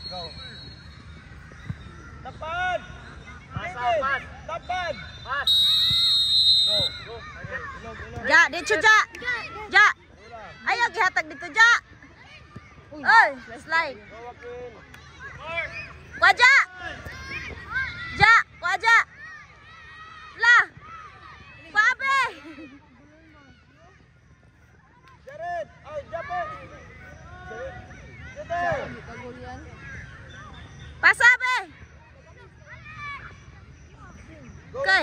Go. Tapan. Tapan. Pas. Go. Ja, dito Ja. Ja. Ayaw gihatag dito Ja. Oy, slide. Kuaja. Ja, kuaja. Lah. Kuabe. Jared, oh, japo. Jared. Pasabe. Okay.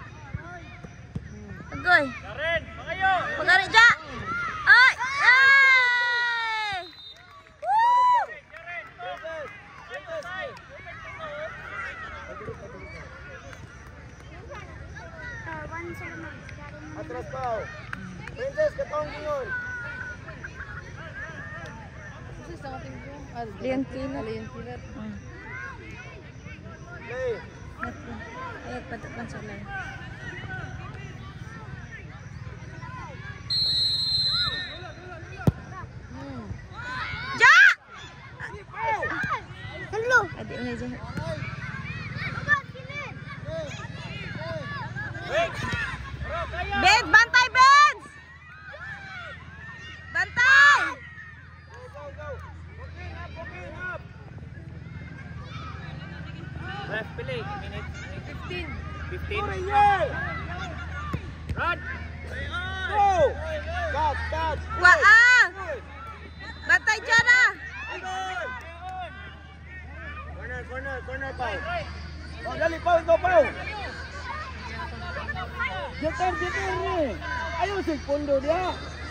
Agoy. Jared, magayo. Pagari Ja. Ay. Ay. Woo! Atras kau. Princess, katong gingon. Lian kilo. Play. Ayat patapan sa lain. Ja! Hello. Adik ni je. Ben, bantai Ben. Bantai. Ref, pilih. Minute. 15. Run. Go. Cut. Wah. Bantai Jana. Corner, Pau. Oh, dali, Pau. Jeter ni. Ayo si pondo dia.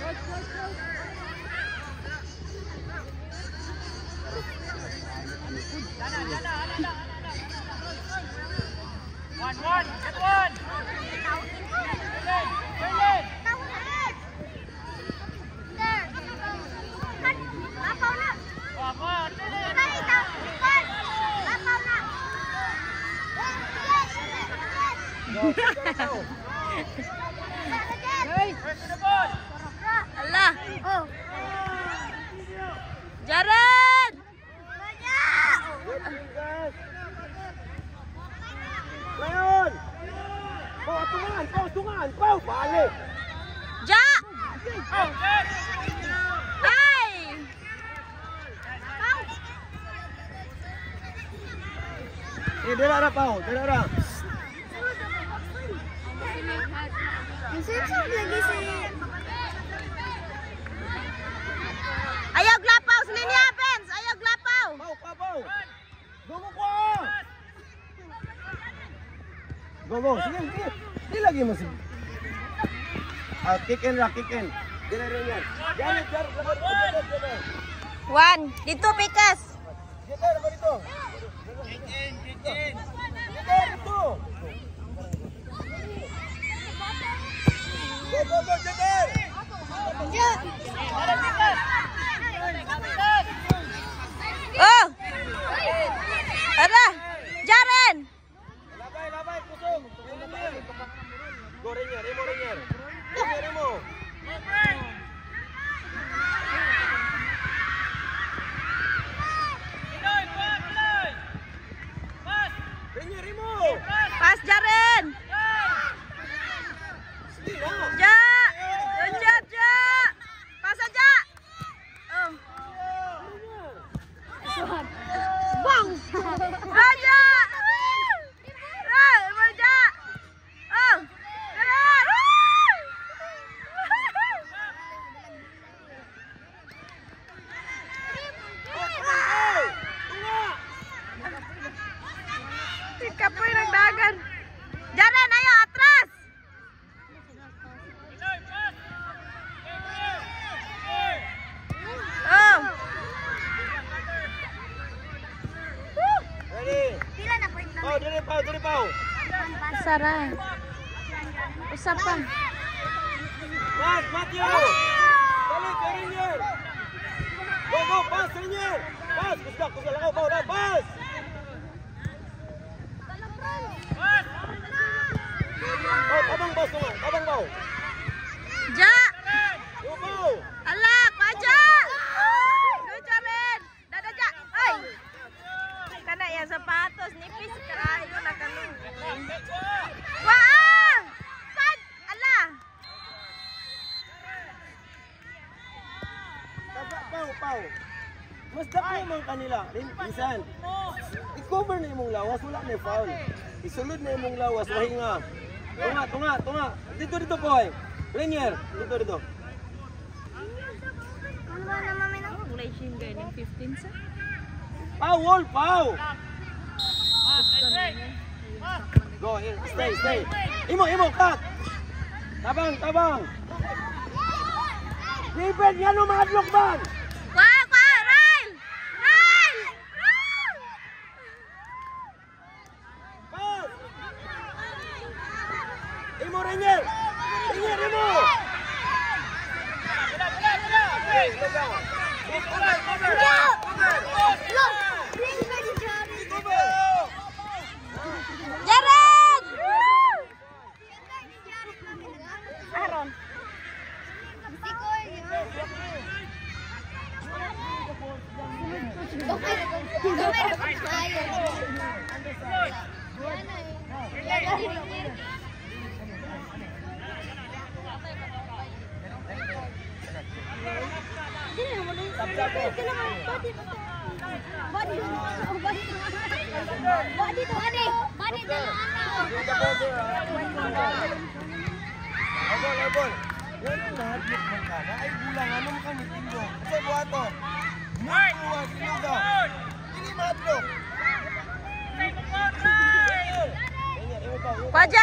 One. Get one. Allah. Oh. Jared. Leon. Pau, balik. Ja. Hai. Dia dah Pau, dia dah. Lagi sih. Ayaw glapaw sa linya, Pens. Ayaw glapaw. Pau. Go. Sige. Di lagi masih. Kick in. Dia rin. Jangan. One. Dito, Pikas. Kita dapat itu. Kick in. Kita itu. Go, Jeter. Oh. Ada. Jaren. Labai, pusing. Go, Remo. Pas Jaren. Ja. Loncat, Ja. Pas aja. Oh. Bang. Raja. Raja. Oh. Kapoy nagdagan. Jaren, ayo atras. Oh. Ready. Pila na point na. Pau, dari Pau. Saray. Usapan. Mas, Matthew. Balik ke Rinier. Go, pas Rinier. Pas, kusdak lakaw Pau dah, pas. Oh, tabang Pau. Ja. Go, Pau. Alah, aja. Go Jaren. Dadah Ja. Oi. ang sapatos. Nipis kayo na kanun. Wah! Sad! Ala! Pau. Mas dako man kanila. Minsan. I-cover na imong lawas, wala na foul. Isulod na imong lawas, wahinga. Tunga. Dito boy. Rainier, dito. Ano ba naman may nang? Mulai shinga ng 15 sa. Pau. Go, stay. Imo, cut. Tabang. David, yan o mga adlock man. Rail! Pass. Imo, Rainier, imo. Jared! Aaron. Abol. Yan ang nahadlok man ka na ay bulangan mo kami tindo. Kasi buhato. Mutuwa, sinuga. Hindi mahadlok. Kwaja!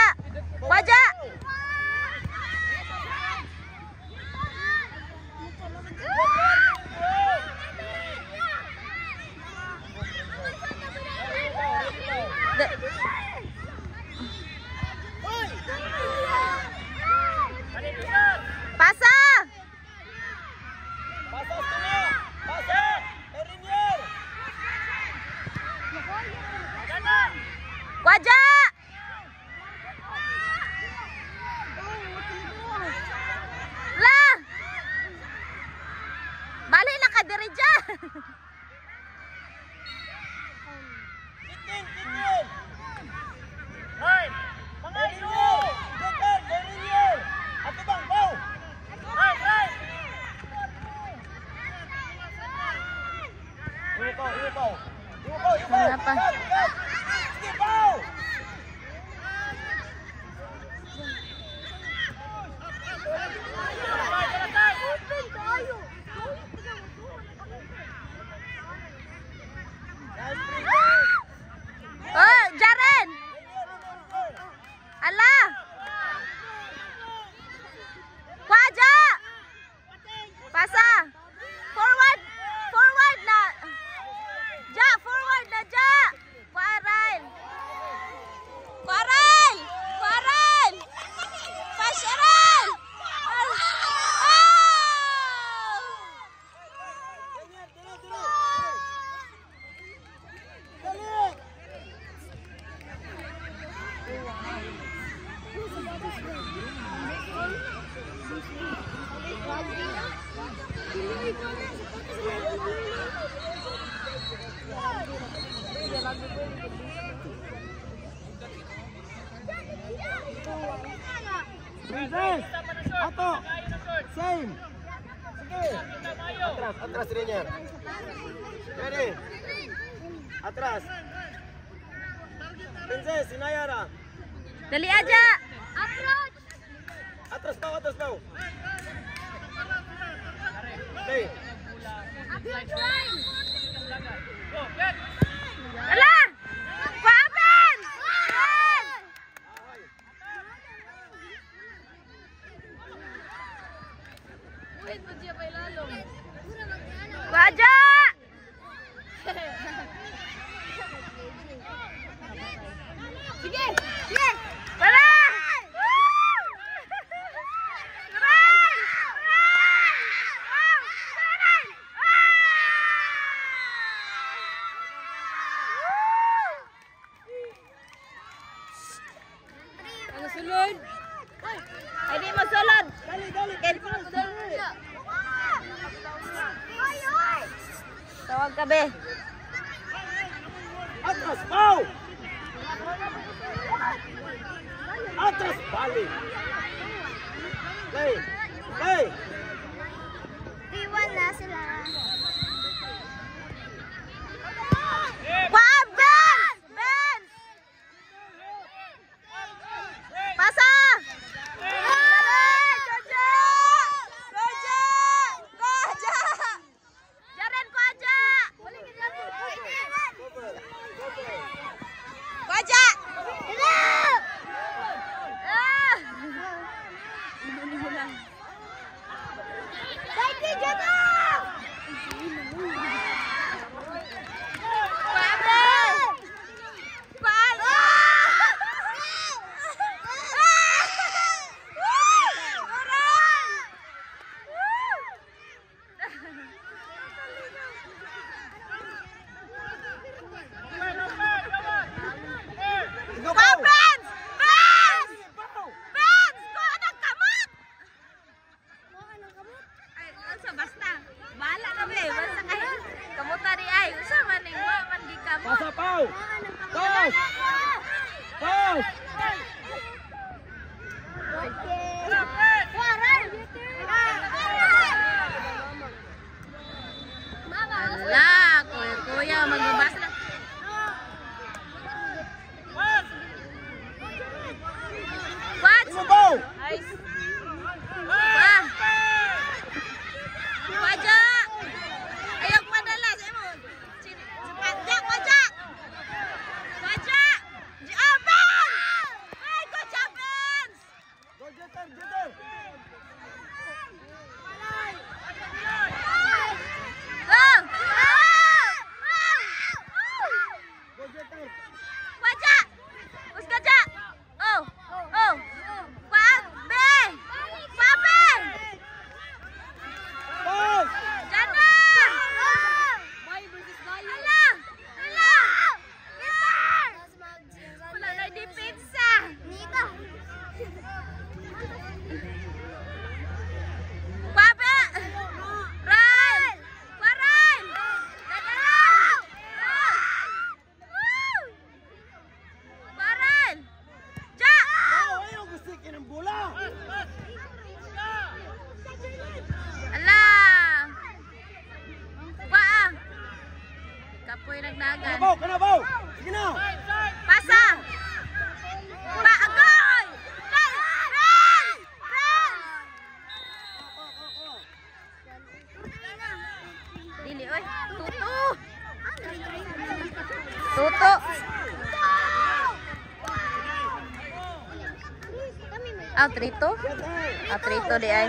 Pasa! Kwaja! La! Bali na ka diri dyan. Hey! Mga ino! Daniel! Ato bang, Pau! Hey! Iwo Pau! Wala pa. Sige, Pau! Oh, Jaren! Ala! Kwaja! Pasa! Forward na! Forward na, Ja! Quaral! Pasyaral! Princess! Ato! Same! Sige! Atras Rainier! Ready! Atras! Princess, sinayara! Dali aja! Atras daw! Okay! Ala! Kwapen! Kwaja! Sige! Tara! Sulod. Ay, di masulod. Dali. Tawag ka, be. Atras! Ali. Play. Play. 3-1 na sila. Wag, Benz! Benz! Pasa! Jaren ko aja! Ko aja! Baiki jatuh. Pasa Pau. Paus. Paus. Lah, kuya magbabas na. What? Nice. Wah. Wajah. Ayo madalas emo. Cepat jak wajah. Wajah. Jaban. Hai go Jaban. Go Jeter, Jeter. Go Jeter. Wajah. Us gajah. Oh. Oh. Wah, be. Pape. Paus. Jana. Alah. Alah. Wala na depensa. Pape. Ran. Waran. Dadala. Waran. Ja. Pau, ayaw gustikin ang bola. Alah. Wah. Kapoy nagnagan. Kana Pau. Sige na. Pasa. Pa agoy. Ren. Ren. Dili oy. Tutu. Tutu. Ah, trito? Ah, trito di ay.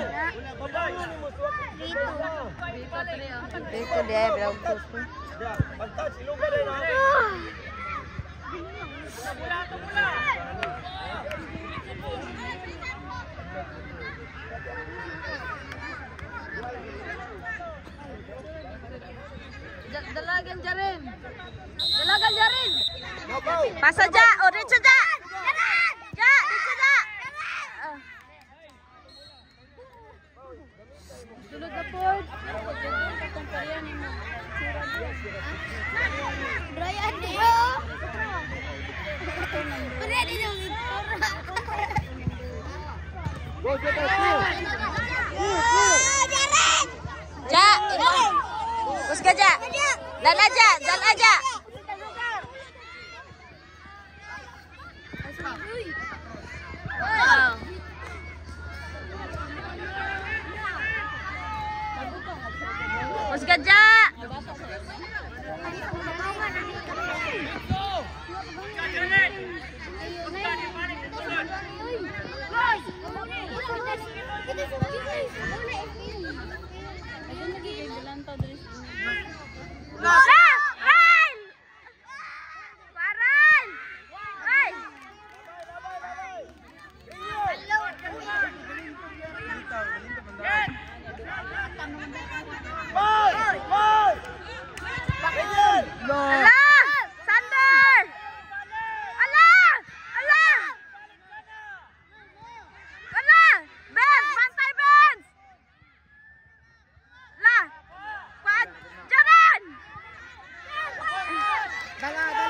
Trito di ay, bilog tutu. Pag-touch, ilong ka rin ha. Dalagan jarin. Dalagan jarin. No, Pau. Pasa ja, o dito ja. Ja, dito ja. Sulod ka po. Brian Dio. Pwede din yung Go Jeter, steal. Ja, ino. Us ka ja. Dal aja, dal aja. Wow. Us ka ja. Ran! Waran! Ay! Pau! Pau! Alah! Sander! Alah! Alah! Alah! Benz! Pantai Benz! Lah! Jalan! Dala,